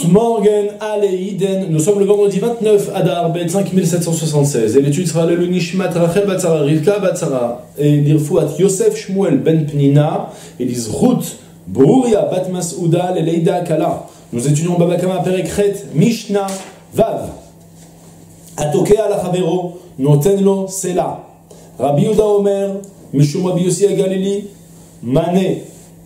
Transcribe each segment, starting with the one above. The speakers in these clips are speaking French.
Morgen Aleiden. Nous sommes le vendredi 29 Adar Bet 5776 et l'étude sera le Nishmat Rachel Batzara Rivka Batzara et l'Irfouat Yosef Shmuel Ben Pnina et l'Izrut Bouria Bat Masouda Leida Kala. Nous étudions Baba Kama Perekret Mishnah Vav Atokea la Chavero Notenlo Sela Rabbi Yehuda Omer Mishum Rabbi Yossi Galili Mane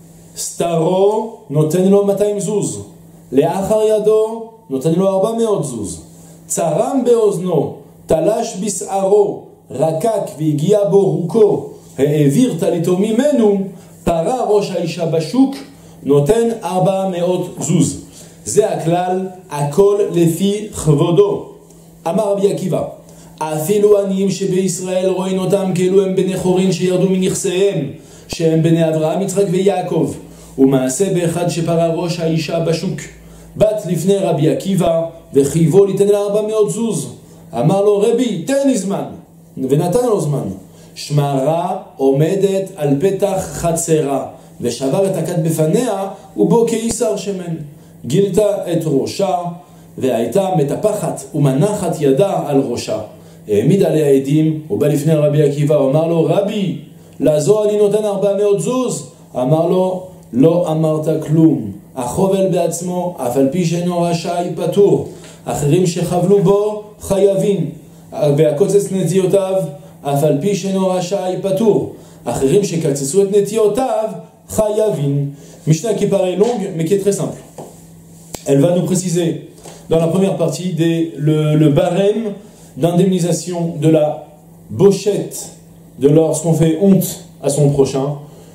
Staro Notenlo 200 zuz לאחר ידו נותן לו 400 זוז. צרם באוזנו, תלש בשערו, רקק והגיע בו רוקו, העביר טליתו ממנו, פרה ראש האישה בשוק, נותן 400 זוז. זה הכלל, הכל לפי כבודו. אמר רבי עקיבא, אפילו עניים שבישראל רואים אותם כאילו הם בני חורין שירדו מנכסיהם, שהם בני אברהם, יצחק ויעקב, ומעשה באחד שפרה ראש האישה בשוק. בת לפני רבי עקיבא, וחייבו ליתן לה 400 זוז. אמר לו, רבי, תן לי זמן. ונתן לו זמן. שמרה עומדת על פתח חצרה, ושבר את הכד בפניה, ובו קיסר שמן. גילתה את ראשה, והייתה מטפחת ומנחת ידה על ראשה. העמיד עליה עדים, הוא בא לפני רבי עקיבא, הוא אמר לו, רבי, לזו אני נותן 400 זוז. אמר לו, לא אמרת כלום. החובל בעצמו, אף על פי שאינו רשאי פטור. אחרים שחבלו בו חייבים. והקוצץ נטיותיו, אף על פי שאינו רשאי פטור. אחרים שקצצו את נטיותיו חייבים. Mishnah qui paraît longue, mais qui est très simple. Elle va nous préciser, dans la première partie, le barème d'indemnisation de la bochette de lorsqu'on fait honte à son prochain.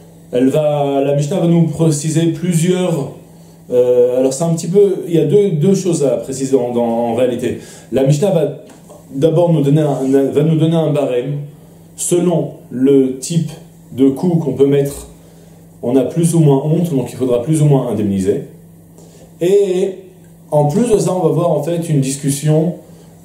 La Mishnah va nous préciser plusieurs... alors c'est un petit peu... Il y a deux choses à préciser en réalité. La Mishnah va d'abord nous donner un barème selon le type de coup qu'on peut mettre. On a plus ou moins honte, donc il faudra plus ou moins indemniser. Et en plus de ça, on va voir en fait une discussion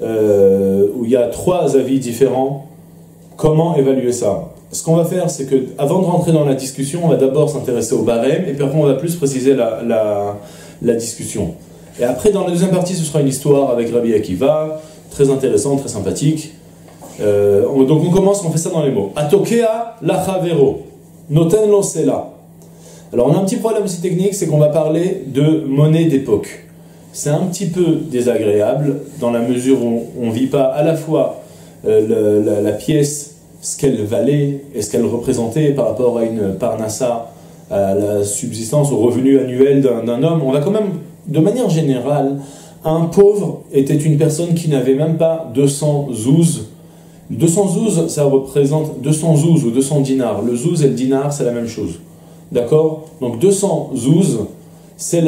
où il y a 3 avis différents. Comment évaluer ça? Ce qu'on va faire, c'est que, avant de rentrer dans la discussion, on va d'abord s'intéresser au barème, et puis après on va plus préciser la discussion. Et après, dans la deuxième partie, ce sera une histoire avec Rabbi Akiva, très intéressante, très sympathique. Donc on commence, on fait ça dans les mots. Atokea la chavero, noten lo sela. Alors on a un petit problème aussi technique, c'est qu'on va parler de monnaie d'époque. C'est un petit peu désagréable, dans la mesure où on ne vit pas à la fois la pièce, ce qu'elle valait et ce qu'elle représentait par rapport à une parnassa, à la subsistance, au revenu annuel d'un homme. On va quand même, de manière générale, un pauvre était une personne qui n'avait même pas 200 zouz. 200 zouz, ça représente 200 zouz ou 200 dinars. Le zouz et le dinar, c'est la même chose. D'accord? Donc 200 zouz, c'est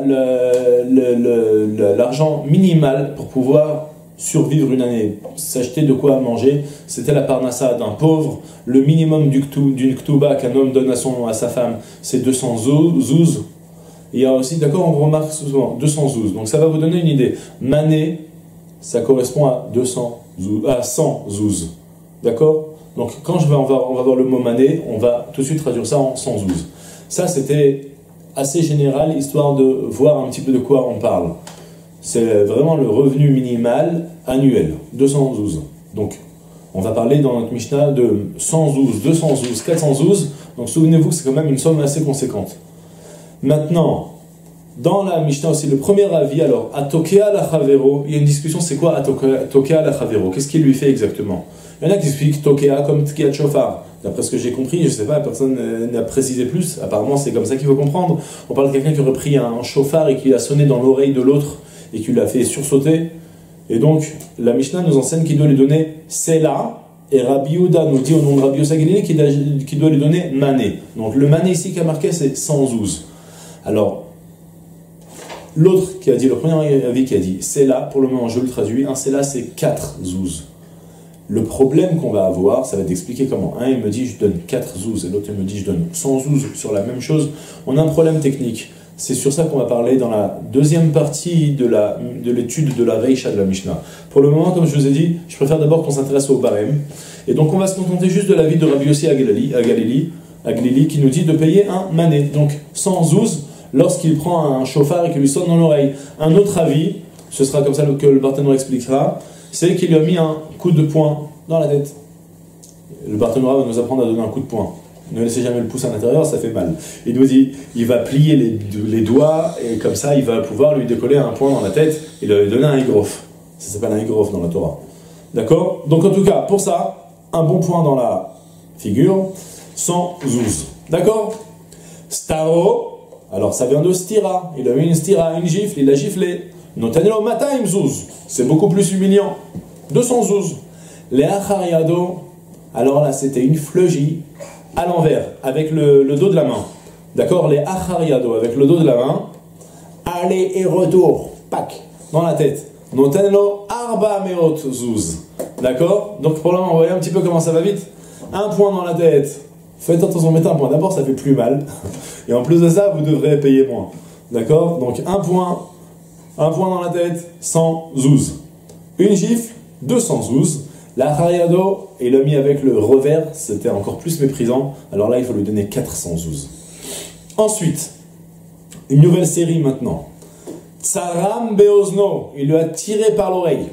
l'argent minimal pour pouvoir survivre une année, s'acheter de quoi manger. C'était la parnassa d'un pauvre. Le minimum d'une ktuba qu'un homme donne à sa femme, c'est 200 zouz. Il y a aussi, d'accord, on remarque souvent 200 zouz. Donc ça va vous donner une idée. Mané, ça correspond à 100 zouz. D'accord? Donc quand on va voir le mot mané, on va tout de suite traduire ça en 100 zouz. Ça, c'était assez général, histoire de voir un petit peu de quoi on parle. C'est vraiment le revenu minimal annuel, 200 zouz. Donc, on va parler dans notre Mishnah de 100 zouz, 200 zouz, 400 zouz. Donc, souvenez-vous que c'est quand même une somme assez conséquente. Maintenant, dans la Mishnah aussi, le premier avis, alors, Atokea la chavero, il y a une discussion, c'est quoi Atokea la chavero? Qu'est-ce qu'il lui fait exactement? Il y en a qui expliquent Tokea comme Tkiat Shofar. D'après ce que j'ai compris, je ne sais pas, personne n'a précisé plus. Apparemment, c'est comme ça qu'il faut comprendre. On parle de quelqu'un qui aurait pris un shofar et qui a sonné dans l'oreille de l'autre et qui l'a fait sursauter. Et donc, la Mishnah nous enseigne qu'il doit lui donner Sela, et Rabbi Yehuda nous dit au nom de Rabbi Yossi Galili qu'il doit lui donner Mané. Donc, le Mané ici qui a marqué, c'est 100 zouz. Alors, l'autre qui a dit, le premier avis qui a dit Sela, pour le moment, je le traduis, un Sela, c'est 4 zouz. Le problème qu'on va avoir, ça va t'expliquer comment. Un, il me dit, je donne 4 zouz, et l'autre, il me dit, je donne 100 zouz sur la même chose. On a un problème technique. C'est sur ça qu'on va parler dans la deuxième partie de l'étude de la Reisha de la Mishnah. Pour le moment, comme je vous ai dit, je préfère d'abord qu'on s'intéresse au barème. Et donc on va se contenter juste de l'avis de Rabbi Yossi à Galili qui nous dit de payer un mané. Donc 100 zouz, lorsqu'il prend un chauffard et qu'il lui sonne dans l'oreille. Un autre avis, ce sera comme ça que le Barthénora expliquera, c'est qu'il lui a mis un coup de poing dans la tête. Le Barthénora va nous apprendre à donner un coup de poing. Ne laissez jamais le pouce à l'intérieur, ça fait mal. Il nous dit, il va plier les doigts et comme ça, il va pouvoir lui décoller un poing dans la tête et lui donner un igrof. Ça s'appelle un igrof dans la Torah. D'accord? Donc en tout cas, pour ça, un bon point dans la figure, sans zouz. D'accord? Staro, alors ça vient de stira. Il a mis une stira, une gifle, il a giflé. Notanelo mataim zouz. C'est beaucoup plus humiliant. 200 zouz. Les achariado, alors là c'était une fleugie à l'envers, avec le dos de la main. D'accord? Les achariado, avec le dos de la main. Aller et retour. Pac, dans la tête. Notanelo arba meot zouz. D'accord? Donc pour le moment, vous voyez un petit peu comment ça va vite. Un point dans la tête. Faites attention, mettez un point. D'abord, ça fait plus mal. Et en plus de ça, vous devrez payer moins. D'accord? Donc un point dans la tête, 100 zouz. Une gifle, 200 zouz. La hariado, il l'a mis avec le revers, c'était encore plus méprisant. Alors là, il faut lui donner 400 zouz. Ensuite, une nouvelle série maintenant. Tsaram beozno, il lui a tiré par l'oreille.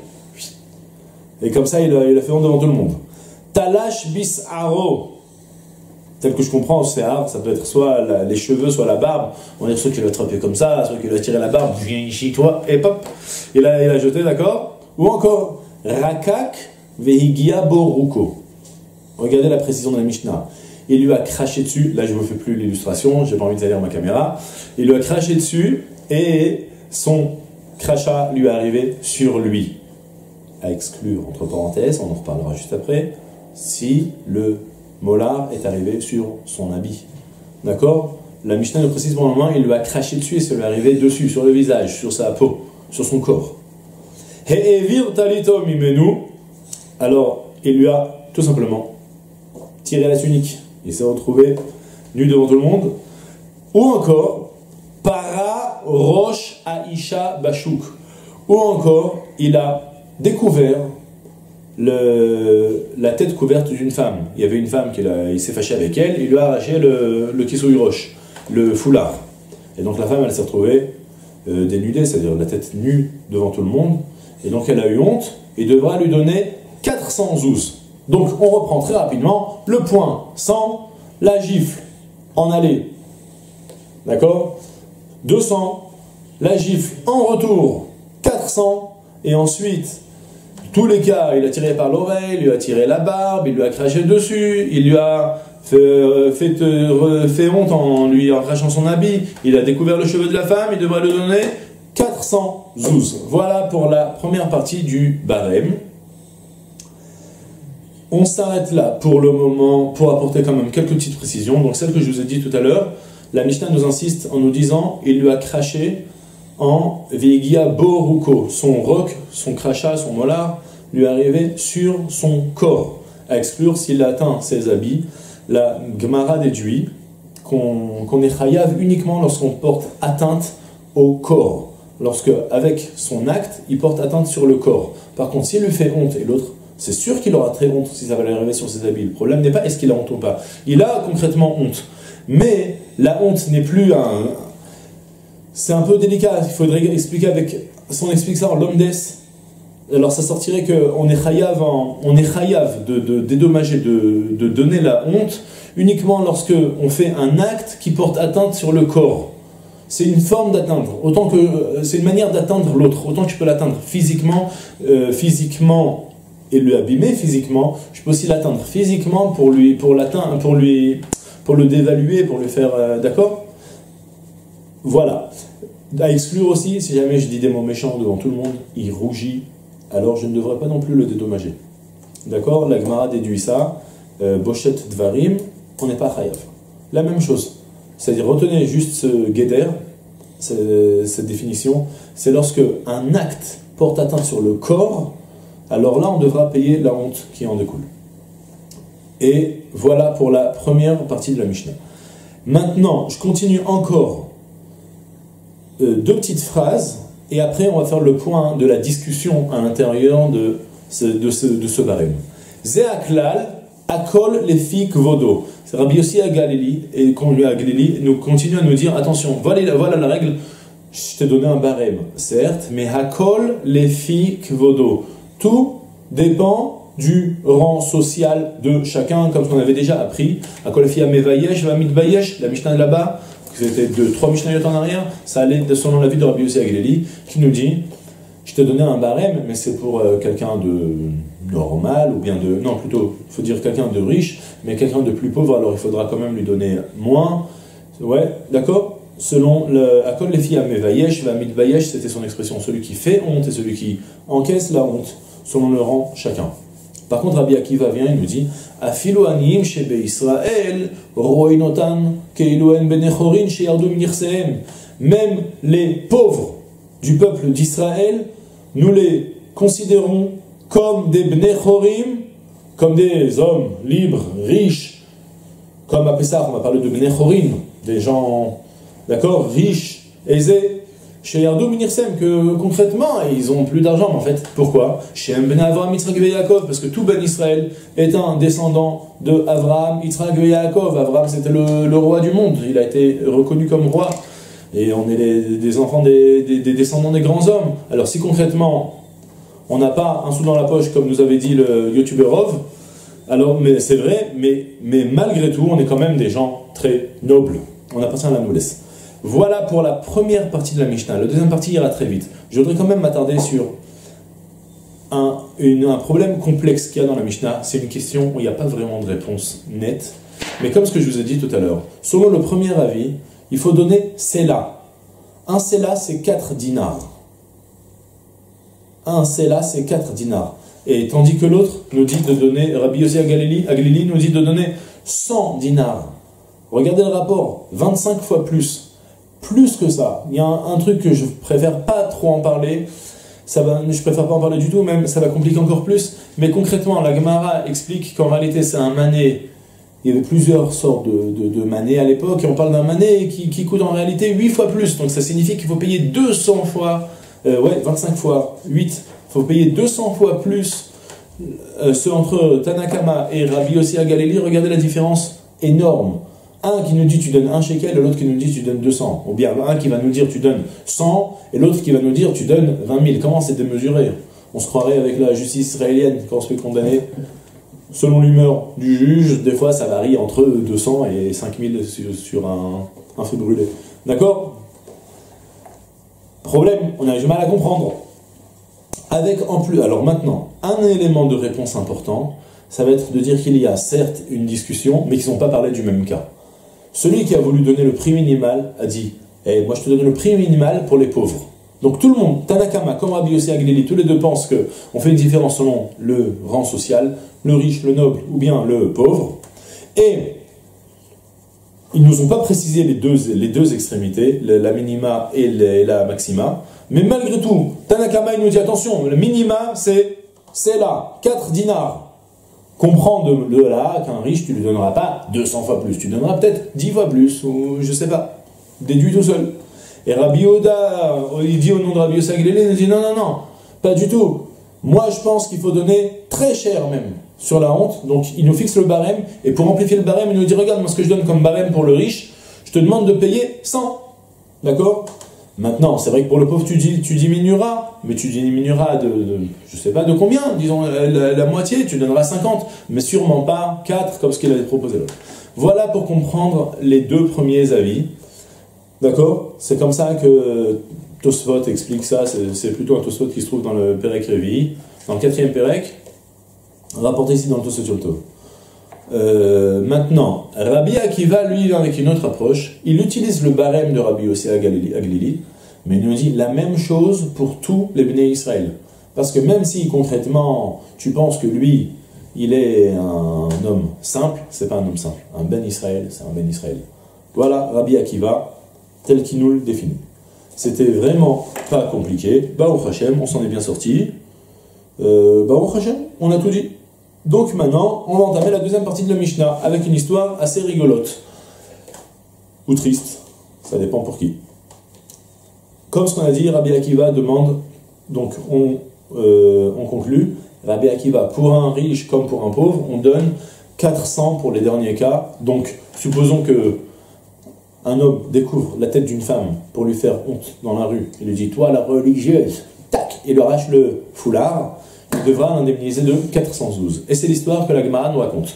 Et comme ça, il a fait honte devant tout le monde. Talash bis aro, tel que je comprends, c'est ça peut être soit les cheveux, soit la barbe. On va dire soit qu'il a attrapé comme ça, soit qu'il a tiré la barbe, viens ici toi, et pop, il a jeté, d'accord? Ou encore, rakak vehigia boruko. Regardez la précision de la Mishnah. Il lui a craché dessus, là je ne vous fais plus l'illustration, j'ai pas envie de salir ma caméra. Il lui a craché dessus et son crachat lui est arrivé sur lui. À exclure, entre parenthèses, on en reparlera juste après, si le molar est arrivé sur son habit. D'accord? La Mishnah nous précise pour le moment, il lui a craché dessus et ça lui est arrivé dessus, sur le visage, sur sa peau, sur son corps. He'evir talito mimenu. Alors, il lui a tout simplement tiré la tunique. Il s'est retrouvé nu devant tout le monde. Ou encore, para roche aisha bashuk. Ou encore, il a découvert la tête couverte d'une femme. Il y avait une femme, il s'est fâché avec elle, il lui a arraché le kisui roche, le foulard. Et donc la femme, elle s'est retrouvée dénudée, c'est-à-dire la tête nue devant tout le monde. Et donc elle a eu honte et devra lui donner 400 zouz. Donc on reprend très rapidement le point 100, la gifle en aller. D'accord? 200, la gifle en retour 400, et ensuite tous les cas, il a tiré par l'oreille, il lui a tiré la barbe, il lui a craché dessus, il lui a fait honte en lui crachant son habit, il a découvert le cheveu de la femme, il devrait lui donner 400 zouz. Voilà pour la première partie du barème. On s'arrête là pour le moment, pour apporter quand même quelques petites précisions. Donc celle que je vous ai dit tout à l'heure, la Mishnah nous insiste en nous disant, il lui a craché en Vegia Boruko, son roc, son crachat, son molar, lui est arrivé sur son corps, à exclure s'il atteint ses habits. La Gemara déduit qu'on est chayav uniquement lorsqu'on porte atteinte au corps, lorsque, avec son acte, il porte atteinte sur le corps. Par contre, s'il lui fait honte, et l'autre, c'est sûr qu'il aura très honte si ça va lui arriver sur ses habits. Le problème n'est pas est-ce qu'il a honte ou pas. Il a concrètement honte. Mais la honte n'est plus un... C'est un peu délicat, il faudrait expliquer avec... Si on explique ça en l'omdes, alors ça sortirait qu'on est chayav de dédommager, de donner la honte uniquement lorsque on fait un acte qui porte atteinte sur le corps. C'est une forme d'atteindre, autant que c'est une manière d'atteindre l'autre, autant que tu peux l'atteindre physiquement et le abîmer physiquement, je peux aussi l'atteindre physiquement pour le dévaluer, pour lui faire d'accord. Voilà. À exclure aussi, si jamais je dis des mots méchants devant tout le monde, il rougit, alors je ne devrais pas non plus le dédommager. D'accord? La Gemara déduit ça. Bochet Dvarim, on n'est pas chayav. La même chose. C'est-à-dire, retenez juste ce guéder, cette définition, c'est lorsque un acte porte atteinte sur le corps, alors là on devra payer la honte qui en découle. Et voilà pour la première partie de la Mishnah. Maintenant, je continue encore deux petites phrases, et après on va faire le point de la discussion à l'intérieur de ce barème. Zeaklal, akol lefi kvodo. Rabbi Yossi à Galilée, et à Galilée, nous continue à nous dire, attention, voilà la règle, je t'ai donné un barème, certes, mais Hakol lefi kvodo. Tout dépend du rang social de chacun, comme on avait déjà appris. Hakol lefi amevayesh, vamitvayesh, la Mishnah là-bas, c'était 3 Mishnayot en arrière, ça allait selon la vie de Rabbi Yossi à Galilée, qui nous dit, je t'ai donné un barème, mais c'est pour quelqu'un de normal, ou bien de... Non, plutôt, il faut dire quelqu'un de riche, mais quelqu'un de plus pauvre, alors il faudra quand même lui donner moins. Ouais, d'accord? Selon le Akol Lefi Amevayesh, Vamidvayesh, c'était son expression, celui qui fait honte et celui qui encaisse la honte, selon le rang chacun. Par contre, Rabbi Akiva vient et nous dit Afilo aniyim shebe Israël, roinotan keiloen benechorin sheyardu minirsehem. Même les pauvres du peuple d'Israël, nous les considérons comme des bnechorim, comme des hommes libres, riches, comme à Pessah, on va parler de bnechorim, des gens, d'accord, riches, aisés, chez Yardou Minirsem, que concrètement, ils ont plus d'argent, mais en fait, pourquoi? Chez Ben Avraham, Yitzhak et Yaakov, parce que tout Ben Israël est un descendant de Avraham, Yitzhak et Yaakov. Avraham, c'était le roi du monde, il a été reconnu comme roi. Et on est des enfants des descendants des grands hommes. Alors si concrètement, on n'a pas un sou dans la poche, comme nous avait dit le youtubeur Rov, alors mais c'est vrai, mais malgré tout, on est quand même des gens très nobles. On appartient à la noblesse. Voilà pour la première partie de la Mishnah. La deuxième partie ira très vite. Je voudrais quand même m'attarder sur un problème complexe qu'il y a dans la Mishnah. C'est une question où il n'y a pas vraiment de réponse nette. Mais comme ce que je vous ai dit tout à l'heure, selon le premier avis, il faut donner Sela. Un Sela, c'est 4 dinars. Un Sela, c'est 4 dinars. Et tandis que l'autre nous dit de donner, Rabbi Yossi à Galilée nous dit de donner 100 dinars. Regardez le rapport, 25 fois plus. Plus que ça. Il y a un truc que je préfère pas trop en parler. Je préfère pas en parler du tout, même ça va compliquer encore plus. Mais concrètement, la Gemara explique qu'en réalité, c'est un mané. Il y avait plusieurs sortes de manées à l'époque, et on parle d'un mané qui coûte en réalité 8 fois plus. Donc ça signifie qu'il faut payer 200 fois, 25 fois 8, il faut payer 200 fois plus. Entre Tanakama et Rabbi Yossi à Galilée, regardez la différence énorme. Un qui nous dit tu donnes 1 shekel, et l'autre qui nous dit tu donnes 200. Ou bien un qui va nous dire tu donnes 100, et l'autre qui va nous dire tu donnes 20 000. Comment c'est démesuré? On se croirait avec la justice israélienne quand on se fait condamner. Selon l'humeur du juge, des fois ça varie entre 200 et 5000 sur un feu brûlé. D'accord? Problème, on a du mal à comprendre. Avec en plus, alors maintenant, un élément de réponse important, ça va être de dire qu'il y a certes une discussion, mais qu'ils ne sont pas parlé du même cas. Celui qui a voulu donner le prix minimal a dit moi je te donne le prix minimal pour les pauvres. Donc tout le monde, Tanakama comme Rabbi Yossi à Galilée, tous les deux pensent qu'on fait une différence selon le rang social, le riche, le noble ou bien le pauvre. Et ils ne nous ont pas précisé les deux extrémités, la minima et la maxima. Mais malgré tout, Tanakama il nous dit attention, le minima c'est là, 4 dinars. Comprends de là qu'un riche, tu ne lui donneras pas 200 fois plus, tu donneras peut-être 10 fois plus, ou je sais pas, déduis tout seul. Et Rabbi Oda, il dit au nom de Rabbi Yossi à Galilée, il dit non, pas du tout. Moi je pense qu'il faut donner très cher même sur la honte, donc il nous fixe le barème, et pour amplifier le barème, il nous dit regarde, moi ce que je donne comme barème pour le riche, je te demande de payer 100, d'accord? Maintenant, c'est vrai que pour le pauvre, tu diminueras, mais tu diminueras je sais pas de combien, disons la moitié, tu donneras 50, mais sûrement pas 4 comme ce qu'il avait proposé l'autre. Voilà pour comprendre les deux premiers avis, d'accord? C'est comme ça que Tosfot explique ça, c'est plutôt un Tosfot qui se trouve dans le Perek Revi, dans le 4e Perek, rapporté ici dans le Tosfot Yolto. Maintenant, Rabbi Akiva, lui, vient avec une autre approche. Il utilise le barème de Rabbi Yossi à Galilée, mais il nous dit la même chose pour tous les Bnei Israël. Parce que même si, concrètement, tu penses que lui, il est un homme simple, c'est pas un homme simple. Un Ben Israël, c'est un Ben Israël. Voilà Rabbi Akiva, tel qu'il nous le définit. C'était vraiment pas compliqué. Baruch Hashem, on s'en est bien sorti. Baruch Hashem, on a tout dit. Donc maintenant, on va entamer la deuxième partie de la Mishnah avec une histoire assez rigolote. Ou triste, ça dépend pour qui. Comme ce qu'on a dit, Rabbi Akiva demande, donc on conclut, Rabbi Akiva, pour un riche comme pour un pauvre, on donne 400 pour les derniers cas. Donc, supposons que un homme découvre la tête d'une femme pour lui faire honte dans la rue. Il lui dit, toi la religieuse, tac, il lui arrache le foulard. Il devra l'indemniser de 412. Et c'est l'histoire que la Gemara nous raconte.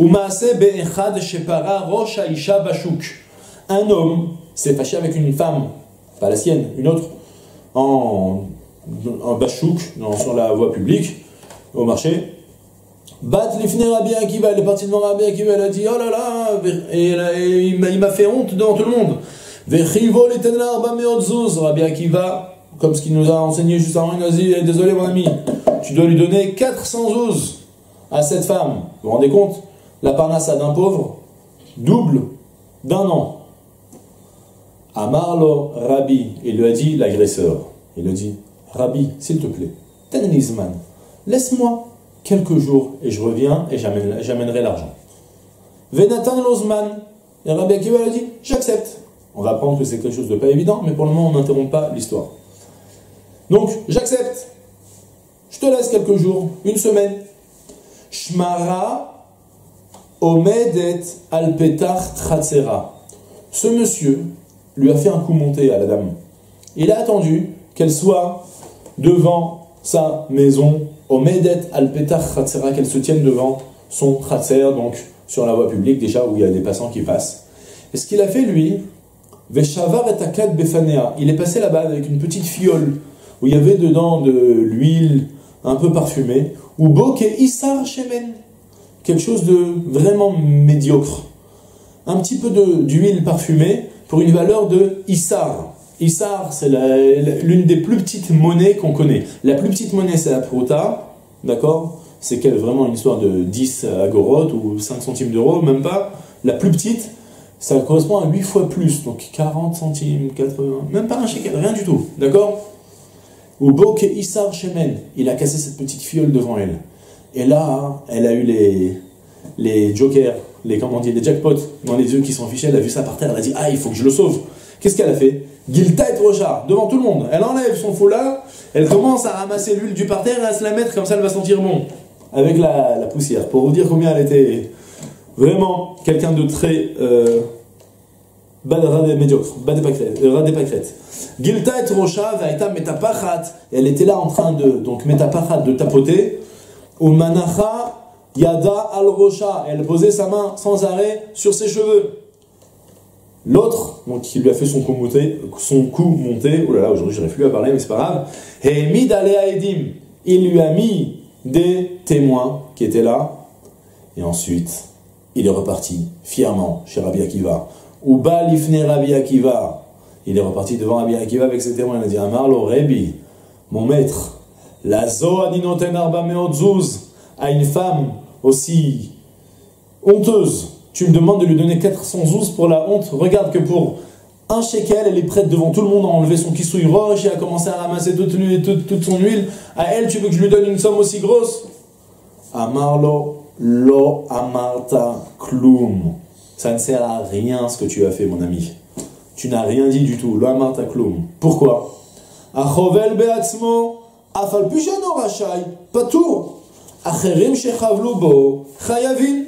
Un homme s'est fâché avec une femme, pas la sienne, une autre, en bachouk, sur la voie publique, au marché. Bat lifne Rabbi Akiva, elle est partie devant Rabbi Akiva, elle a dit, oh là là, et il m'a fait honte devant tout le monde. Rabbi Akiva, comme ce qu'il nous a enseigné juste avant, il nous a dit, désolé mon ami, tu dois lui donner 412 à cette femme. Vous vous rendez compte? La parnassa d'un pauvre, double d'un an. Amarlo Rabbi, il lui a dit l'agresseur, il lui a dit, Rabbi, s'il te plaît, Tenlizman, laisse-moi quelques jours et je reviens et j'amènerai l'argent. Venatan Lozman, et Rabbi Akiva lui a dit, j'accepte. On va apprendre que c'est quelque chose de pas évident, mais pour le moment on n'interrompt pas l'histoire. Donc, j'accepte. Je te laisse quelques jours, une semaine. Shmara omedet al petach chatzera. Ce monsieur lui a fait un coup monté à la dame. Il a attendu qu'elle soit devant sa maison, omedet al petach chatzera, qu'elle se tienne devant son chatzer, donc sur la voie publique déjà où il y a des passants qui passent. Et ce qu'il a fait lui, veshavar et akad befanea, il est passé là-bas avec une petite fiole où il y avait dedans de l'huile un peu parfumée, ou boke isar shemen, quelque chose de vraiment médiocre. Un petit peu d'huile parfumée pour une valeur de isar. Isar, c'est l'une des plus petites monnaies qu'on connaît. La plus petite monnaie, c'est la prouta, d'accord? C'est vraiment une histoire de 10 agorotes ou 5 centimes d'euros, même pas. La plus petite, ça correspond à 8 fois plus, donc 40 centimes, 80, même pas un shekel, rien du tout, d'accord? Ou Boke Issar Shemen, il a cassé cette petite fiole devant elle. Et là, elle a eu les jokers, les jackpots dans les yeux qui sont affichés, elle a vu ça par terre, elle a dit, ah, il faut que je le sauve. Qu'est-ce qu'elle a fait? Gilta et Rocha, devant tout le monde. Elle enlève son foulard, elle commence à ramasser l'huile du parterre et à se la mettre, comme ça elle va sentir bon. Avec la poussière, pour vous dire combien elle était vraiment quelqu'un de très... médiocre, radépakret. Gilta et Rocha, Vaïta metapachat, elle était là en train donc metapachat, de tapoter. Ou manacha, yada al Rocha, elle posait sa main sans arrêt sur ses cheveux. L'autre, donc qui lui a fait son coup monté, oh là là, aujourd'hui j'aurais plus à parler, mais c'est pas grave. Hemid alea edim, il lui a mis des témoins qui étaient là, et ensuite, il est reparti fièrement chez Rabbi Akiva. Ou balifne Rabbi Akiva, il est reparti devant Rabbi Akiva avec ses témoins. Il a dit, Amarlo Rabbi, mon maître, la zo adinoten arba meotzuz, à une femme aussi honteuse, tu me demandes de lui donner 412 pour la honte. Regarde que pour un shekel, elle est prête devant tout le monde à enlever son kisouille roche et à commencer à ramasser toute son huile. À elle, tu veux que je lui donne une somme aussi grosse? Amarlo lo amarta klum. Ça ne sert à rien ce que tu as fait, mon ami. Tu n'as rien dit du tout. Lo amarta klum. Pourquoi? Achovel beatzmo afal pishano rashai patur acherim shechavlu bo chayavin.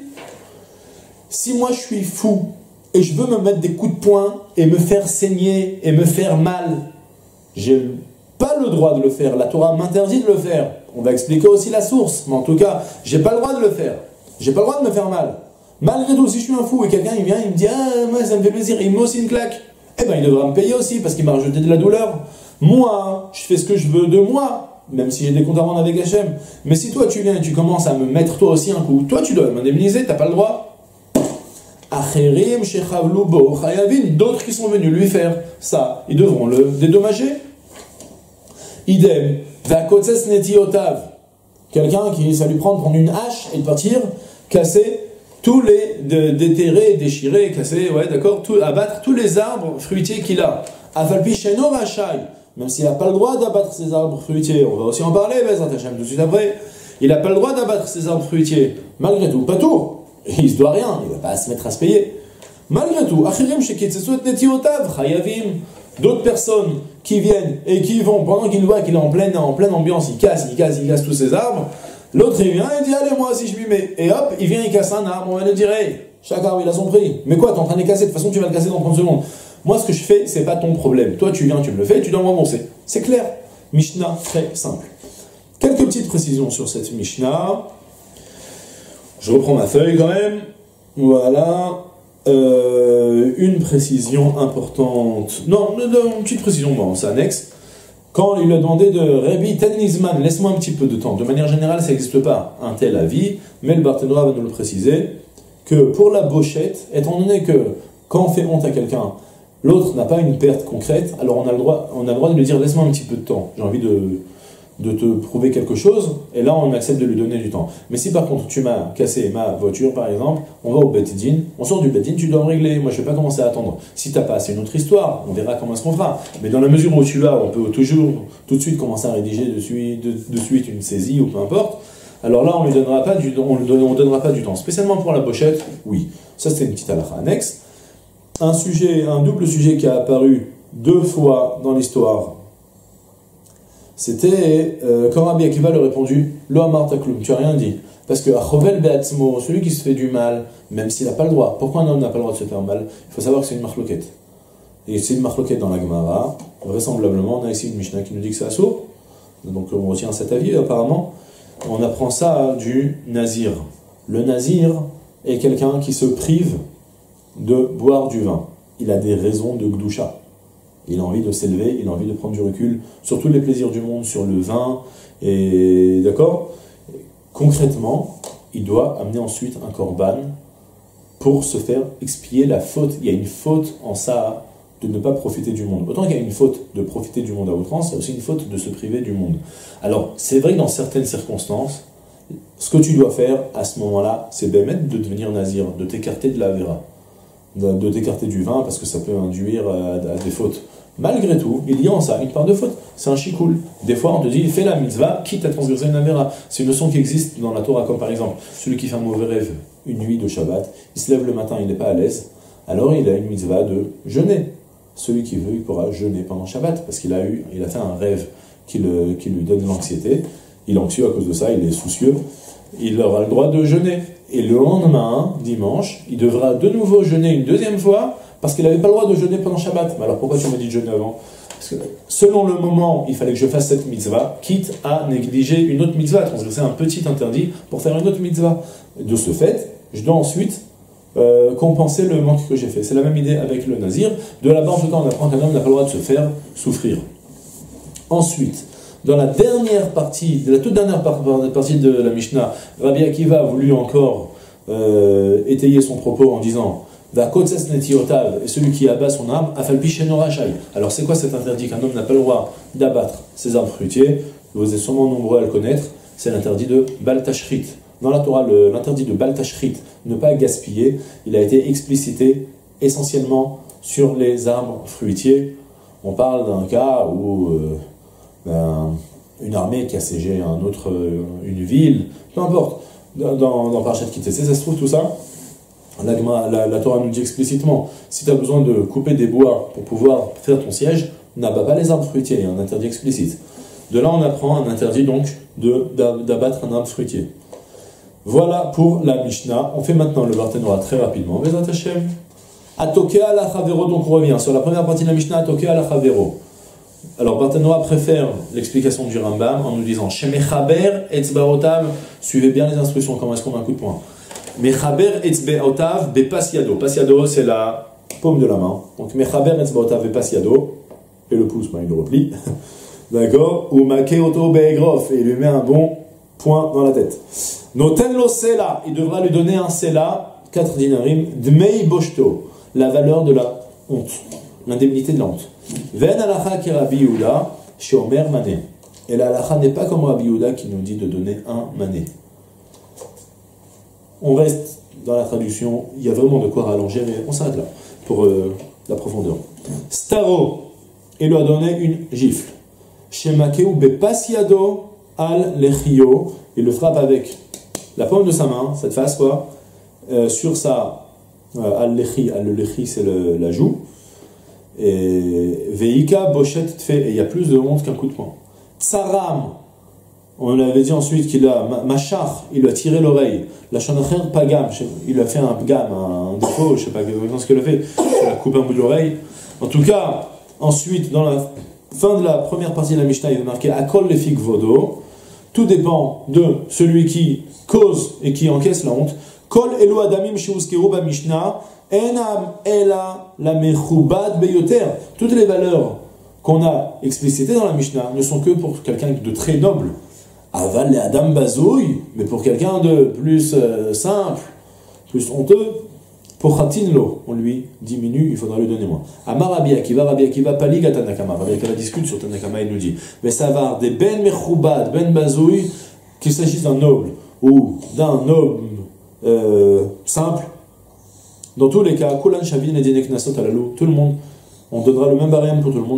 Si moi je suis fou et je veux me mettre des coups de poing et me faire saigner et me faire mal, j'ai pas le droit de le faire. La Torah m'interdit de le faire. On va expliquer aussi la source, mais en tout cas, j'ai pas le droit de le faire. J'ai pas le droit de me faire mal. Malgré tout, si je suis un fou et quelqu'un il vient, il me dit, ah, moi ça me fait plaisir, il me met aussi une claque, eh ben il devra me payer aussi parce qu'il m'a rajouté de la douleur. Moi, je fais ce que je veux de moi, même si j'ai des comptes à rendre avec Hachem. Mais si toi tu viens et tu commences à me mettre toi aussi un coup, toi tu dois m'indemniser, t'as pas le droit. Acherim shechavlu bo chayavin, d'autres qui sont venus lui faire ça, ils devront le dédommager. Idem, vakotses netiotav, quelqu'un qui, ça lui prendre une hache et de partir casser tous les, déterrer, déchirer, casser, ouais d'accord, abattre tous les arbres fruitiers qu'il a. Afalpi sheno rachai, même s'il n'a pas le droit d'abattre ces arbres fruitiers, on va aussi en parler, Bezrat Hashem, tout de suite après, il n'a pas le droit d'abattre ces arbres fruitiers, malgré tout, pas tout. Il ne se doit rien, il ne va pas se mettre à se payer. Malgré tout, d'autres personnes qui viennent et qui vont, pendant qu'ils voient qu'il est en pleine ambiance, il casse tous ces arbres, L'autre, il vient, il dit, allez, moi aussi, je m'y mets. Et hop, il vient, il casse un arbre. On va lui dire, hey, chaque arbre, il a son prix. Mais quoi, t'es en train de les casser. De toute façon, tu vas le casser dans 30 secondes. Moi, ce que je fais, c'est pas ton problème. Toi, tu viens, tu me le fais, tu dois me rembourser. C'est clair. Mishnah, très simple. Quelques petites précisions sur cette Mishnah. Je reprends ma feuille quand même. Voilà. Une précision importante. Non, une petite précision, bon, c'est annexe. Quand il lui a demandé de Rabbi Tenizman, laisse-moi un petit peu de temps. De manière générale, ça n'existe pas un tel avis, mais le Barthénois va nous le préciser, que pour la bochette, étant donné que quand on fait honte à quelqu'un, l'autre n'a pas une perte concrète, alors on a le droit de lui dire laisse-moi un petit peu de temps. J'ai envie de te prouver quelque chose, et là on accepte de lui donner du temps. Mais si par contre tu m'as cassé ma voiture par exemple, on va au Beth-Din, on sort du Beth-Din, tu dois me régler, moi je vais pas commencer à attendre. Si t'as pas, c'est une autre histoire, on verra comment est-ce qu'on fera. Mais dans la mesure où tu l'as, on peut toujours tout de suite commencer à rédiger de suite une saisie ou peu importe. Alors là on lui donnera pas on donnera pas du temps. Spécialement pour la pochette, oui. Ça c'était une petite halakha annexe. Un double sujet qui a apparu 2 fois dans l'histoire. C'était quand Rabbi Akiva lui a répondu Lo amar taklum, tu n'as rien dit. Parce que Achovel be'atzmo, celui qui se fait du mal, même s'il n'a pas le droit. Pourquoi un homme n'a pas le droit de se faire mal? Il faut savoir que c'est une marloquette. Et c'est une marloquette dans la Gemara. Vraisemblablement, on a ici une Mishnah qui nous dit que c'est assourd. Donc on retient cet avis apparemment. On apprend ça du Nazir. Le Nazir est quelqu'un qui se prive de boire du vin. Il a des raisons de Gdusha. Il a envie de s'élever, il a envie de prendre du recul sur tous les plaisirs du monde, sur le vin, et d'accord? Concrètement, il doit amener ensuite un korban pour se faire expier la faute. Il y a une faute en ça de ne pas profiter du monde. Autant qu'il y a une faute de profiter du monde à outrance, il y a aussi une faute de se priver du monde. Alors, c'est vrai que dans certaines circonstances, ce que tu dois faire à ce moment-là, c'est de devenir nazir, de t'écarter de la vera, de t'écarter du vin, parce que ça peut induire à des fautes. Malgré tout, il y a en ça une part de faute. C'est un chikoul. Des fois, on te dit, fais la mitzvah, quitte à transgresser une avéra. C'est une notion qui existe dans la Torah, comme par exemple, celui qui fait un mauvais rêve une nuit de Shabbat, il se lève le matin, il n'est pas à l'aise, alors il a une mitzvah de jeûner. Celui qui veut, il pourra jeûner pendant Shabbat, parce qu'il a fait un rêve qui lui donne de l'anxiété. Il est anxieux à cause de ça, il est soucieux. Il aura le droit de jeûner. Et le lendemain, dimanche, il devra de nouveau jeûner une deuxième fois, parce qu'il n'avait pas le droit de jeûner pendant Shabbat. Mais alors pourquoi tu m'as dit de jeûner avant? Parce que selon le moment, il fallait que je fasse cette mitzvah, quitte à négliger une autre mitzvah, à transgresser un petit interdit pour faire une autre mitzvah. De ce fait, je dois ensuite compenser le manque que j'ai fait. C'est la même idée avec le nazir. De là-bas, en tout cas, on apprend qu'un homme n'a pas le droit de se faire souffrir. Ensuite, dans la dernière partie, la toute dernière partie de la Mishnah, Rabbi Akiva a voulu encore étayer son propos en disant Va kotses netiotav, et celui qui abat son arbre, afal picheno rachai. Alors c'est quoi cet interdit qu'un homme n'a pas le droit d'abattre ses arbres fruitiers? Vous êtes sûrement nombreux à le connaître, c'est l'interdit de Bal Tashrit. Dans la Torah, l'interdit de Bal Tashrit, ne pas gaspiller, il a été explicité essentiellement sur les arbres fruitiers. On parle d'un cas où une armée qui a assiégé une ville, peu importe, dans Parashat Kitessé, ça se trouve tout ça. La Torah nous dit explicitement, si tu as besoin de couper des bois pour pouvoir faire ton siège, n'abat pas les arbres fruitiers, il y a un interdit explicite. De là, on apprend un interdit donc d'abattre un arbre fruitier. Voilà pour la Mishnah. On fait maintenant le Barthénois très rapidement. Bezrat Hashem. Atokea la Chavero, donc on revient sur la première partie de la Mishnah, Atokea la Chavero. Alors Barthénois préfère l'explication du Rambam en nous disant Shemechaber etzbaotav, suivez bien les instructions, comment est-ce qu'on met un coup de poing. Mechaber etzbaotav bepas yado. Pas yado, c'est la paume de la main. Donc Mechaber etzbaotav bepas yado, et le pouce, il le replie. D'accord? Ou makeoto beegrof, et il lui met un bon point dans la tête. Noten lo sela, il devra lui donner un sela, 4 dinarim, dmei boshto, la valeur de la honte, l'indemnité de la honte. Ven alacha ki Rabbi Yehuda, sheomer mané. Et la halacha n'est pas comme Rabbi Yehuda qui nous dit de donner un mané. On reste dans la traduction, il y a vraiment de quoi rallonger, mais on s'arrête là, pour la profondeur. Staro, il lui a donné une gifle. Shemakeu bepasiado al lechio, il le frappe avec la paume de sa main, cette face quoi, sur sa al-lechi, al-lechi c'est la joue, et veika bochet tfe, et il y a plus de honte qu'un coup de poing. Tsaram, On l'avait dit ensuite qu'il a machar, il lui a tiré l'oreille. La shanacher pagam, il lui a fait un gam, un défaut, je sais pas ce qu'il a fait, il a coupé un bout de l'oreille. En tout cas, ensuite, dans la fin de la première partie de la Mishnah, il est marqué Akol lefik vodo. Tout dépend de celui qui cause et qui encaisse la honte. Kol elo adamim sheuzkeru ba Mishnah enam ela la mechubad beyoter. Toutes les valeurs qu'on a explicitées dans la Mishnah ne sont que pour quelqu'un de très noble. Aval le adam bazouille, mais pour quelqu'un de plus simple, plus honteux, pour Khatinlo, on lui diminue, il faudra lui donner moins. Amar Rabbi Akiva palig Tanakama. Rabbi Akiva discute sur Tanakama, il nous dit mais ça va des ben mechoubad, ben bazouille, qu'il s'agisse d'un noble ou d'un homme simple. Dans tous les cas, Kulan Shavin et Dinek Nasot Alalou, tout le monde. On donnera le même barème pour tout le monde.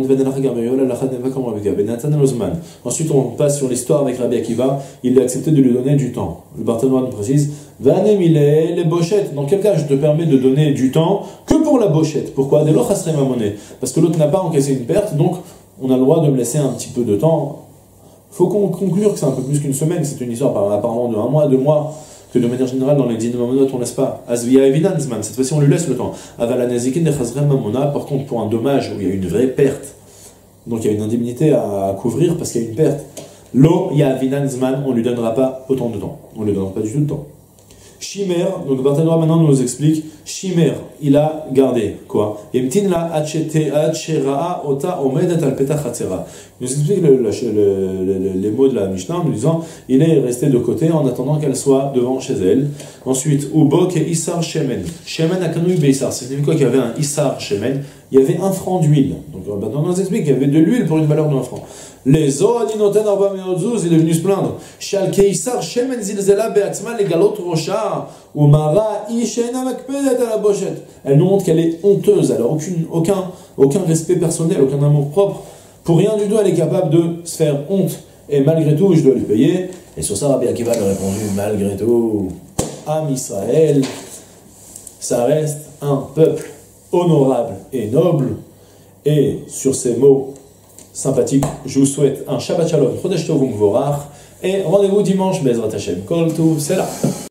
Ensuite, on passe sur l'histoire avec Rabbi Akiva. Il a accepté de lui donner du temps. Le Barthénois nous précise les bochettes. Dans quel cas je te permets de donner du temps que pour la bochette? Pourquoi? Parce que l'autre n'a pas encaissé une perte, donc on a le droit de me laisser un petit peu de temps. Il faut conclure que c'est un peu plus qu'une semaine. C'est une histoire apparemment de 1 mois, 2 mois. Que de manière générale, dans les dînes mamonot, on ne laisse pas. Asvia evidansman, cette fois-ci on lui laisse le temps. Avalanazikin de chazrem mamona, par contre, pour un dommage où il y a une vraie perte, donc il y a une indemnité à couvrir parce qu'il y a une perte, lo ya evidansman, on ne lui donnera pas autant de temps. On ne lui donnera pas du tout de temps. Shimer, donc Barthénois maintenant nous explique, Shimer, il a gardé quoi? Yemtin la achera ota omedet al petach hatzera. Il nous explique les mots de la Mishnah en nous disant, il est resté de côté en attendant qu'elle soit devant chez elle. Ensuite, ubok et isar shemen. Shemen akanui beisar. Ça signifie quoi qu'il y avait un isar shemen? Il y avait 1 franc d'huile. Donc maintenant on nous explique qu'il y avait de l'huile pour une valeur de 1 franc. Les Zohaninoten Arba Meodzuz, il est venu se plaindre. Shal Keisar Shemen Zilzela Beatzman Legalot Rocha ou Mara Ishena Makpedet à la bochette. Elle nous montre qu'elle est honteuse, elle n'a aucun respect personnel, aucun amour propre. Pour rien du tout, elle est capable de se faire honte. Et malgré tout, je dois lui payer. Et sur ça, Rabbi Akiva lui a répondu malgré tout, Am Israël, ça reste un peuple honorable et noble. Et sur ces mots sympathique. Je vous souhaite un Shabbat Shalom, Chodesh Tov U'Mvorach, et rendez-vous dimanche, Bezrat Hashem. Kol Tov, c'est là.